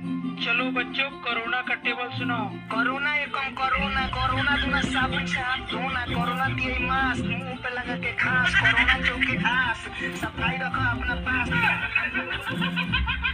चलो बच्चों, कोरोना का टेबल सुनाओ। कोरोना एकम कोरोना, कोरोना दूना साबुन से हाथ धोना, कोरोना दिए मास्क मुंह पे लगा के खास, कोरोना चौके आस, सफाई रखो अपना पास।